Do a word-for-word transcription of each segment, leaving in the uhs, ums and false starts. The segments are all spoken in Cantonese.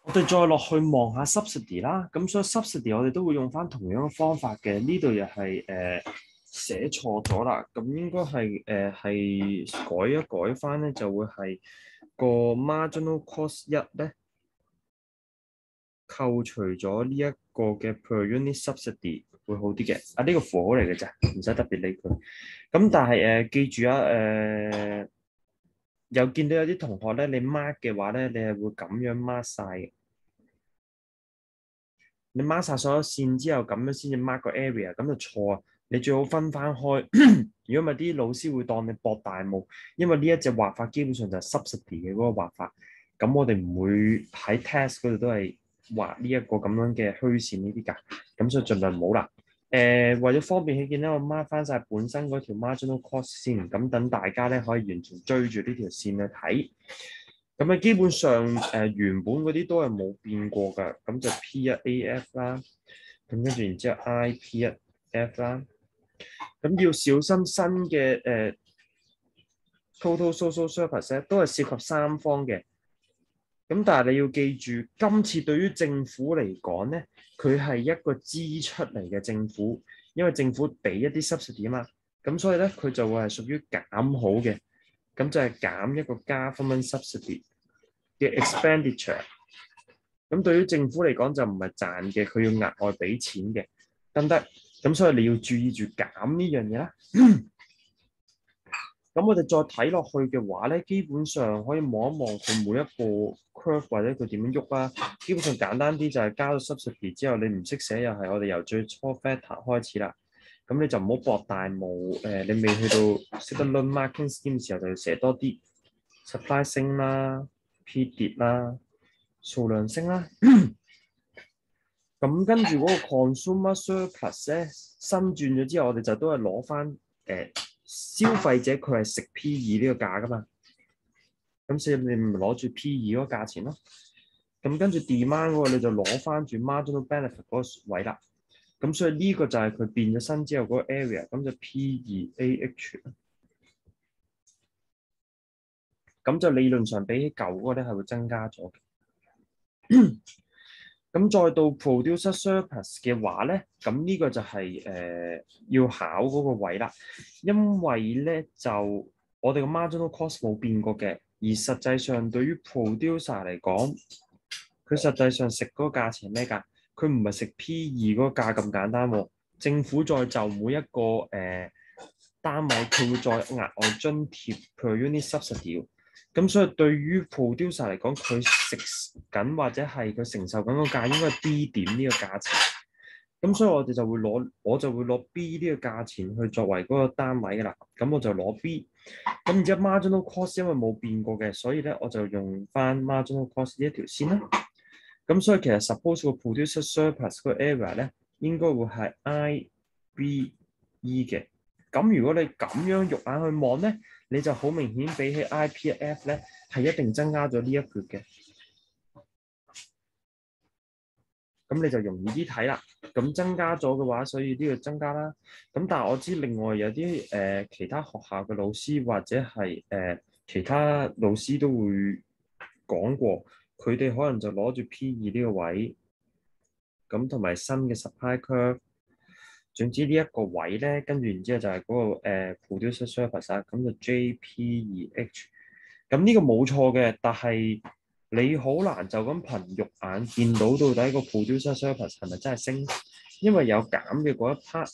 我哋再落去望下 subsidy 啦，咁所以 subsidy 我哋都會用翻同樣嘅方法嘅，呢度又係誒寫錯咗啦，咁應該係誒係改一改翻咧，就會係個 marginal cost 一咧扣除咗呢一個嘅 per unit subsidy 會好啲嘅，啊呢、這個符號嚟嘅咋，唔使特別理佢。咁但係誒、呃、記住啊，誒、呃、有見到有啲同學咧，你 mark 嘅話咧，你係會咁樣 mark 晒嘅。你 mark 晒所有線之後，咁樣先至 mark 個 area，咁就錯啊！你最好分翻開。如果唔係，啲老師會當你博大霧，因為呢一隻畫法基本上就係 subsidy 嘅嗰個畫法。咁我哋唔會喺 test 嗰度都係畫呢一個咁樣嘅虛線呢啲㗎。咁所以盡量唔好啦。誒、呃，為咗方便起見咧，我 mark 翻晒本身嗰條 marginal cost 先，咁等大家咧可以完全追住呢條線去睇。咁啊，基本上誒、呃、原本嗰啲都係冇變過㗎，咁就 P 一 A F 啦，咁跟住然之後 I P 一 F 啦，咁要小心新嘅誒、呃、total social surplus 咧，都係涉及三方嘅。咁但係你要記住，今次對於政府嚟講咧，佢係一個支出嚟嘅政府，因為政府俾一啲 subsidy 啊嘛，咁所以咧佢就會係屬於減好嘅。咁就係減一個 government subsidy 嘅 expenditure。咁對於政府嚟講就唔係賺嘅，佢要額外俾錢嘅，得唔得？咁所以你要注意住減呢樣嘢啦。咁我哋再睇落去嘅話咧，基本上可以望一望佢每一個 curve 或者佢點樣喐啦。基本上簡單啲就係加咗 subsidy 之後，你唔識寫又係我哋由最初 factor 開始啦。咁你就唔好博大霧，誒、呃，你未去到識得 learn marking scheme 嘅時候，就要寫多啲 supply 升啦 ，P 跌啦，數量升啦。咁跟住嗰個 consumer surplus 咧，新轉咗之後，我哋就都係攞翻誒消費者佢係食 P 二呢個價噶嘛。咁所以你咪攞住 P 二嗰個價錢咯。咁跟住 demand 嗰個你就攞翻住 marginal benefit 嗰個位啦。咁所以呢個就係佢變咗身之後嗰個 area，咁就 P 二 A H。咁就理論上比起舊嗰個咧係會增加咗嘅。咁再到 producer surplus 嘅話咧，咁呢個就係、是、誒、呃、要考嗰個位啦。因為咧就我哋個 marginal cost 冇變過嘅，而實際上對於 producer 嚟講，佢實際上食嗰個價錢咩價？佢唔係食 P 二嗰個價咁簡單喎。政府再就每一個誒、呃、單位，佢會再額外津貼 per unit subsidy。咁所以對於 producer 嚟講，佢食緊或者係佢承受緊個價應該係 B 點呢個價錢。咁所以我哋就會攞，我就會攞 B 呢個價錢去作為嗰個單位㗎啦。咁我就攞 B。咁然之後 marginal cost 因為冇變過嘅，所以咧我就用翻 marginal cost 呢一條線啦。咁所以其實 suppose 個 producer surplus 個 area 咧應該會係 I B E 嘅。咁如果你咁樣肉眼去望咧，你就好明顯比起 I P F 咧係一定增加咗呢一橛嘅。咁你就容易啲睇啦。咁增加咗嘅話，所以呢個增加啦。咁但係我知另外有啲誒、呃、其他學校嘅老師或者係誒、呃、其他老師都會講過，佢哋可能就攞住 P 二呢個位，咁同埋新嘅 supply curve。總之呢一個位咧，跟住然之後就係嗰、那個、呃、producer surplus 啊，咁就 J P 二 H。咁呢個冇錯嘅，但係你好難就咁憑肉眼見到到底個 producer surplus 係咪真係升，因為有減嘅嗰一 part，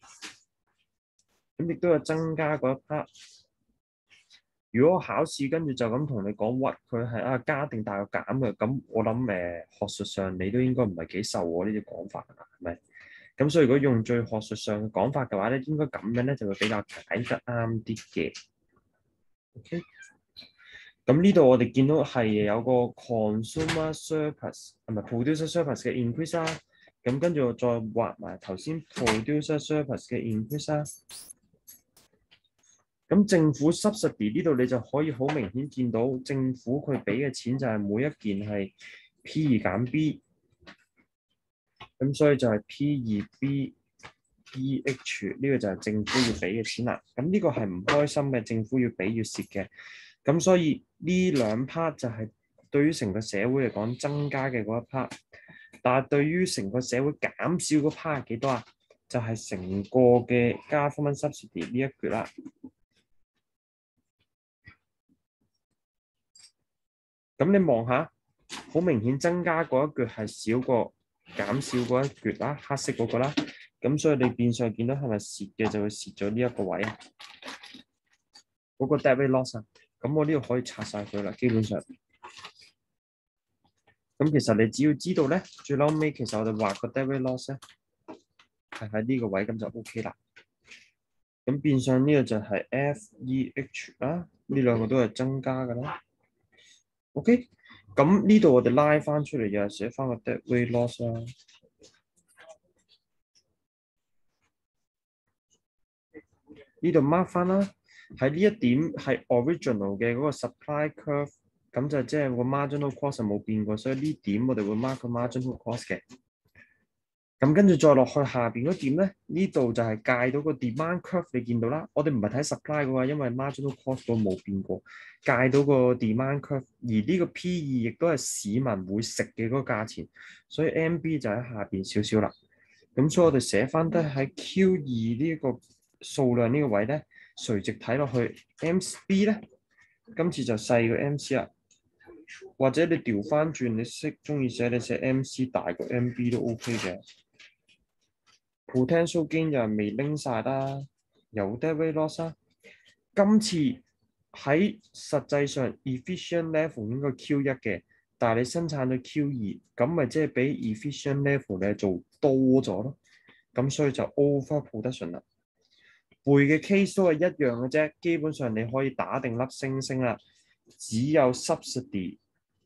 咁亦都有增加嗰一 part。如果考試跟住就咁同你講屈佢係啊加定大過減嘅，咁我諗誒學術上你都應該唔係幾受我呢啲講法㗎，係咪？咁所以如果用最學術上嘅講法嘅話咧，應該咁樣咧就會比較解得啱啲嘅。OK。咁呢度我哋見到係有個 consumer surplus 係咪 producer surplus 嘅 increase 啦。咁跟住我再畫埋頭先 producer surplus 嘅 increase 啦。咁政府 subsidy 呢度你就可以好明顯見到政府佢俾嘅錢就係每一件係 P 二減 B。咁所以就係 P 二 B E H 呢個就係政府要俾嘅錢啦。咁呢個係唔開心嘅，政府要俾要蝕嘅。咁所以呢兩 part 就係對於成個社會嚟講增加嘅嗰一 part，但係對於成個社會減少嗰 part 係幾多啊？就係、是、成個嘅 government subsidy 呢一橛啦。咁你望下，好明顯增加嗰一橛係少過減少嗰一橛啦，黑色嗰個啦。咁所以你變相見到係咪蝕嘅就會蝕咗呢一個位啊？嗰、那個 debt weight loss 啊，咁我呢度可以拆晒佢啦，基本上。咁其實你只要知道咧，最嬲尾其實我哋畫個 debt weight loss 咧係喺呢個位，咁就 OK 啦。咁變相呢個就係 F E H 啦，呢兩個都係增加㗎啦。OK，咁呢度我哋拉翻出嚟又寫翻個 debt weight loss 啦。呢度 mark 翻啦，喺呢一點係 original 嘅嗰個 supply curve，咁就即係個 marginal cost 冇變過，所以呢點我哋會 mark 個 marginal cost 嘅。咁跟住再落去下邊嗰點咧，呢度就係界到個 demand curve，你見到啦。我哋唔係睇 supply 嘅話，因為 marginal cost 都冇變過，界到個 demand curve，而呢個 P 二亦都係市民會食嘅嗰個價錢，所以 M B 就喺下邊少少啦。咁所以我哋寫翻得喺 Q 二呢一個數量呢個位咧，垂直睇落去 M B 咧，今次就細過 M C 啦。或者你調翻轉，你識中意寫你寫 M C 大過 M B 都 OK 嘅。Potential gain 又未拎晒啦，有 debt weight loss 啦。今次喺實際上 efficient level 應該 Q 一嘅，但係你生產咗 Q 二，咁咪即係比 efficient level 你做多咗咯。咁所以就 over production 啦。背嘅 case 都係一樣嘅啫，基本上你可以打定粒星星啦。只有 subsidy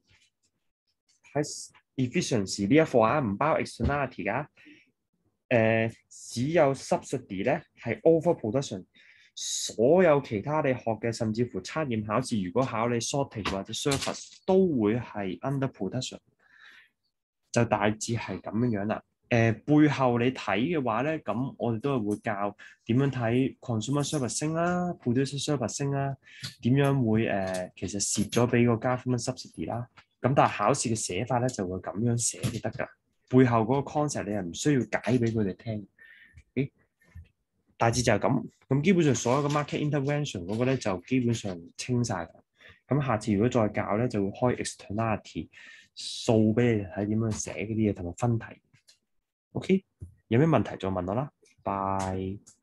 喺 efficiency 呢一課啊，唔包 externality 㗎。誒、呃、只有 subsidy 咧係 over production，所有其他你學嘅，甚至乎測驗考試，如果考你 shortage 或者 service 都會係 under production，就大致係咁樣樣啦。誒、呃、背後你睇嘅話咧，咁我哋都係會教點樣睇 consumer service 升啦 producer service 升啦，點樣會誒、呃、其實蝕咗俾個 government subsidy 啦。咁但係考試嘅寫法咧就會咁樣寫就得㗎。背後嗰個 concept 你係唔需要解俾佢哋聽，誒，大致就係咁。咁基本上所有嘅 market intervention 嗰個咧就基本上清晒啦。咁下次如果再教咧，就會開 externality 數俾你睇點樣寫嗰啲嘢同埋分題。OK，有咩問題再問我啦。拜。